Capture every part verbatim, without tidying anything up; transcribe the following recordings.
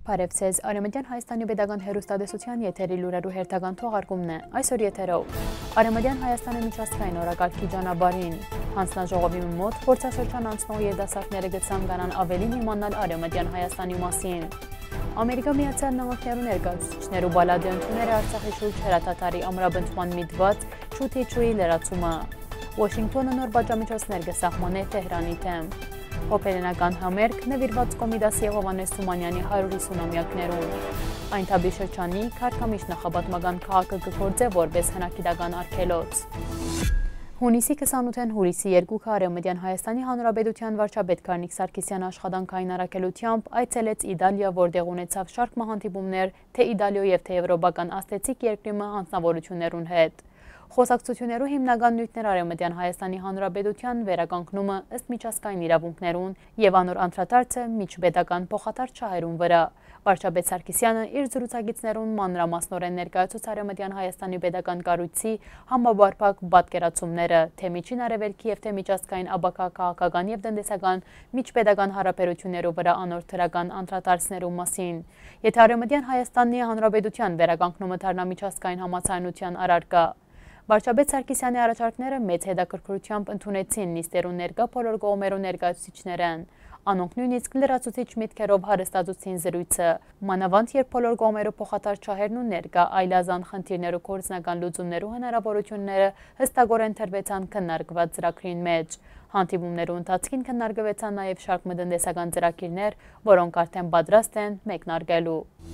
Բարև ձեզ, Արևմտյան Հայաստանի Պետական հեռուստատեսության եթերի լուրերու հերթական թողարկումն է։ Այսօր եթերով Արևմտյան Հայաստանի միջազգային օրակարգի ճանապարհին հանձնաժողովի մոտ փորձաշրջան անցնող երիտասարդները կցանկանան ավելին իմանալ Արևմտյան Հայաստանի մասին։ Ամերիկա Միացյալ Նահանգներու ներկայացուցիչներու բալադի ընդունները Արցախի շուրջ հրաթաթարի ամրապնդման միտված Չութիչուի լրացումը։ Վաշինգտոնը նոր պատժամիջոցներ կսահմանե Թեհրանի դեմ։ Հոբելենական համերգ նվիրված Կոմիդասի եւ Հովհաննես Թումանյանի հարյուր ութսունամյակներուն։ Այնտաբի շրջանի Քարքամիշ նախապատմական քաղաքը կգործե որպես հնագիտական արգելոց։ Հունիսի քսանութին հուլիսի երկուքը Արևմտյան Հայաստանի Հանրապետության վարչապետ Գարնիկ Սարգսյան աշխատանքային առաքելությամբ այցելեց Իտալիա, որտեղ ունեցավ շարք մահանտիպումներ թե Իտալիո եւ թե եվրոպական աստեցիկ երկրի հանձնավորություններուն հետ։ Խոսակցություններու հիմնական նյութներ Արևմտյան Հայաստանի Հանրապետության վերականգնումը ըստ միջազգային իրավունքներուն եւ անոր անդրադարձը միջպետական փոխադարձ շահերուն վրա։ Վարչապետ Սարգսյանը իր զրուցակիցներուն մանրամասնորեն ներկայացուց Արևմտյան Հայաստանի պետական կառույցի համաբարփակ պատկերացումները, թե միջին արևելքի եւ թե միջազգային աբակա քաղաքական եւ տնտեսական միջպետական հարաբերություններու վրա անոր թրական անդրադարձներու մասին։ Եթե Արևմտյան Հայաստանի Հանրապետության վերականգնումը դառնա միջազգային համաձայնության առարկա, Վարչապետ Սարգսյանի առաջարկները մեծ հետաքրքրությամբ ընդունեցին նիստերուն ներկա բոլոր կողմերու ներկայացուցիչներն։ Անոնք նույնիսկ լրացուցիչ միտքերով հարստացուցին զրույցը, մանավանդ երբ բոլոր կողմերու փոխադարձ շահերն ու ներկա այլազան խնդիրներու կորձնական լուծումներու հնարավորությունները հստակորեն թրվեցան քննարկված ծրագրին մեջ։ Հանդիպումներու ընթացքին քննարկվեցան նաև շարք տնտեսական ծրագիրներ, որոնք արդեն պատրաստ են մեկնարկելու։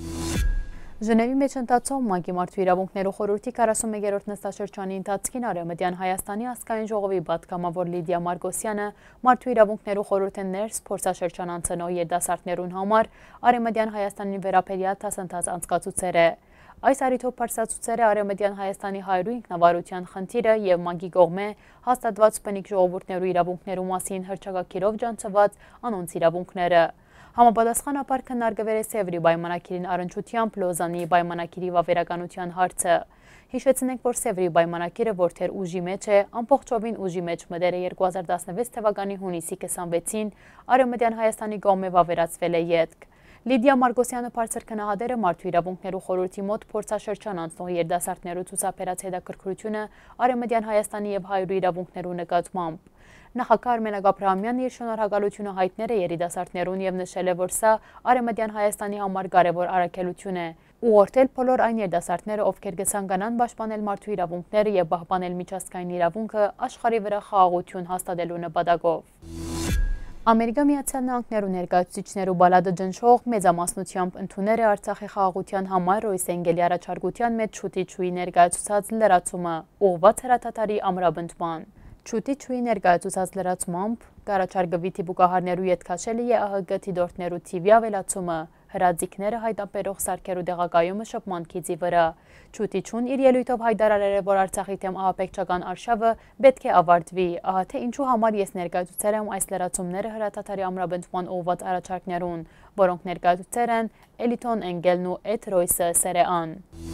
Ժնևի մեջ ընթացող ՄԱԿ-ի մարդու իրավունքներու խորհրդի քառասունմեկերորդ նստաշրջանի ընթացքին Արևմտյան Հայաստանի ազգային ժողովի պատգամավոր Լիդիա Մարգոսյանը մարդու իրավունքներու խորհրդի ներս փորձաշրջան անցնող երիտասարդներուն համար Արևմտյան Հայաստանի վերաբերյալ դասընթաց անցկացուցեր է։ Այս առիթով բարձրացուցել է Արևմտյան Հայաստանի հայրու ինքնավարության խնդիրը եւ ՄԱԿ-ի կողմէ հաստատված բնիկ ժողովուրդներու իրավունքներու մասին հռչակագիրով ջանցված անոնց իրավունքները։ Համապատասխանաբար քննարկվել է Սևրի պայմանագիրին առնչությամբ Լոզանի պայմանագիրի վավերականության հարցը։ Հիշեցնենք, որ Սևրի պայմանագիրը որթեր ուժի մեջ է, ամբողջովին ուժի մեջ մտել է երկու հազար տասնվեց թվականի հունիսի քսանվեցին Արևմտյան Հայաստանի կողմէ վավերացվել է ետք։ Լիդիա Մարգոսյանը բարձր քննադեր է մարդու իրավունքներու խորհրդի մոտ փորձաշրջան անցնող երիտասարդներու ցուցաբերած հետաքրքրությունը Արևմտյան Հայաստանի եւ հայրու իրավունքներու նկատմամբ։ Նախագահ Արմենակ Աբրահամյանն իր շնորհակալությունը հայտնել է երիտասարդներուն եւ նշել է, որ սա Արևմտյան Հայաստանի համար կարևոր առաքելություն է, ուղղորդել բոլոր այն երիտասարդները, ովքեր կցանկանան պաշտպանել մարդու իրավունքները եւ պահպանել միջազգային իրավունքը աշխարհի վրա խաղաղություն հաստատելու նպատակով։ Ամերիկա Միացյալ Նահանգներու ներկայացուցիչներու բալադը ջնջող մեծամասնությամբ ընդունել է Արցախի խաղաղության համար Ռոյսենգելի առաջարկության մեջ Չութիչուի ներկայացուցած լրացումը, ուղղված հրաթաթարի ամրապնդման։ Չութիչուի ներկայացուցած լրացմամբ կառաջարկվի թիպուկահարներու ետքաշելի է ԱՀԳ թիդորտներու թիվի ավելացումը, հրաձիգները հայտապերող սարքերու տեղակայումը շփման քիծի վրա։ Չութիչուն իր ելույթով հայտարարել է, որ Արցախի թեմ ահաբեկչական արշավը պետք է ավարտվի, ահա թե ինչու համար ես ներկայացուցել եմ այս լրացումները հրաթաթարի ամրապնդման ուղղված առաջարկներուն, որոնք ներկայացուցել են Էլիտոն Էնգելն ու Էդ Ռոյսը Սերեան։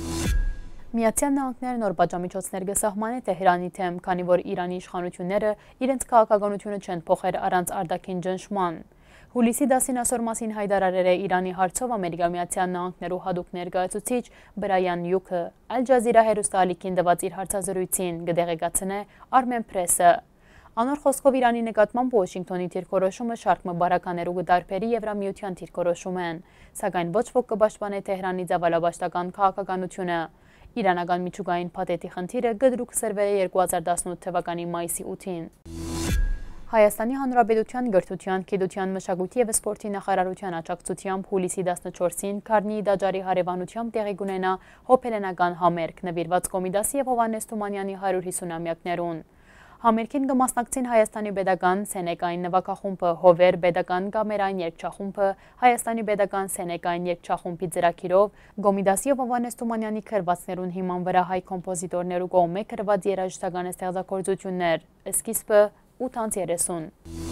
Միացյալ Նահանգները նոր պատժամիջոցներ կսահմանե Թեհրանի թեմ, քանի որ Իրանի իշխանությունները իրենց քաղաքականությունը չեն փոխել առանց արտաքին ճնշման։ Հուլիսի դասին այսօր մասին հայտարարել է Իրանի հարցով Ամերիկա Միացյալ Նահանգներու հատուկ ներկայացուցիչ Բրայան Յուքը, Ալ Ջազիրա հեռուստաալիքին տված իր հարցազրույցին կդեղեկացնե Armen Press-ը։ Անոր խոսքով Իրանի նկատմամբ Վաշինգտոնի դիրքորոշումը շարք մբարականերու կդարբերի Եվրամիության դիրքորոշում են, սակայն ոչ ոք կպաշտպանե Թեհրանի ծավալապաշտական քաղաքականությունը։ Իրանական միջուկային փաթեթի խնդիրը գդրուկ սրվել է երկու հազար տասնութ թվականի մայիսի ութին։ Հայաստանի Հանրապետության Գրթության, Գիտության, Մշակույթի եւ Սպորտի նախարարության աջակցությամբ հուլիսի տասնչորսին Քարնիի դաջարի հարևանությամբ տեղի կունենա հոբելենական համերգ նվիրված Կոմիդասի եւ Հովհաննես Թումանյանի հարյուր ութսունամյակներուն։ Համերգին կմասնակցին Հայաստանի պետական սենեկային նվագախումբը, Հովեր պետական կամերային երգչախումբը, Հայաստանի պետական սենեկային երգչախումբի ծրագիրով Կոմիդասի եւ Հովհաննես Թումանյանի քրվածներուն հիման վրա հայ կոմպոզիտորներու կողմէ քրված երաժշտական ստեղծագործություններ, սկիզբը ութ երեսուն։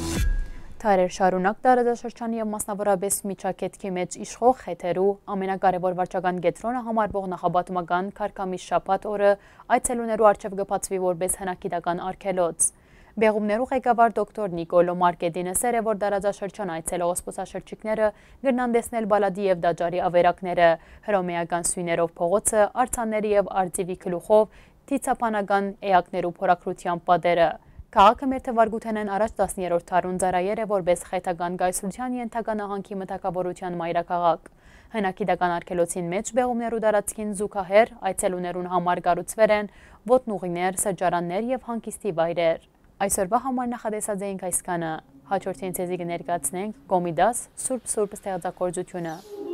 Թարեր շարունակ տարածաշրջանի եւ մասնավորապես միջակետքի մեջ իշխող խեթերու ամենակարևոր վարչական կենտրոնը համարվող նախապատմական Քարքամիշ շաբաթ օրը այցելուներու առջև կբացվի որպես հնագիտական արգելոց։ Բեղումներու ղեկավար դոկտոր Նիկոլո Մարկեդինը սեր է, որ դարաձաշրջան այցելող սպոսաշրջիկները գրնան տեսնել Բալադի և Դաջարի ավերակները, հրոմեական սույներով փողոցը, արձանների և արձիվի գլուխով, թիցապանական էակներու փորագրության պատերը։ Քաղաքը մեր թվարգութենեն առաջ տասներորդ դարուն ծառայեր է որպես խեթական գայսության ենթակա նահանգի մտակավորության մայրաքաղաք։ Հնակիդական արգելոցին մեջ բեղումներու դարածքին զուգահեռ այցելուներուն համար կառուցվել են ոտնուղիներ, սրճարաններ և հանգիստի վայրեր։ Այսօրվա համար նախադեսած էինք այսքանը, հաջորդին ցեզի կներկայացնենք Կոմիդաս Սուրբ Սուրբ ստեղծագործությունը։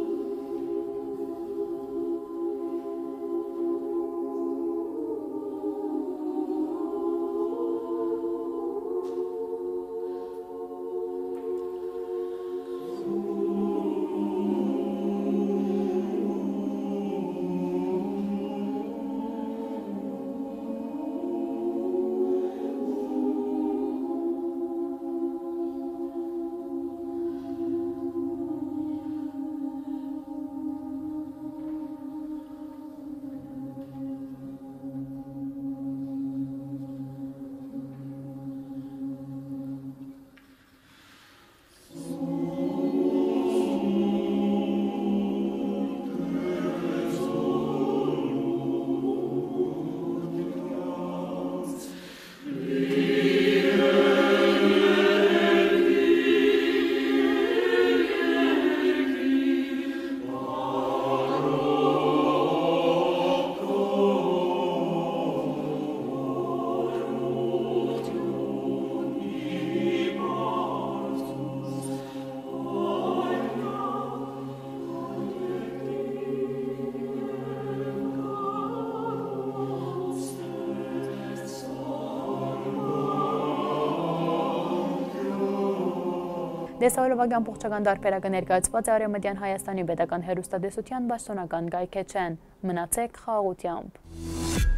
Դեսահոլովագյան փոխչական դարբերակը ներկայացված է Արևմտյան Հայաստանի պետական հեռուստատեսության պաշտոնական կայքէջեն։ Մնացեք խաղաղությամբ։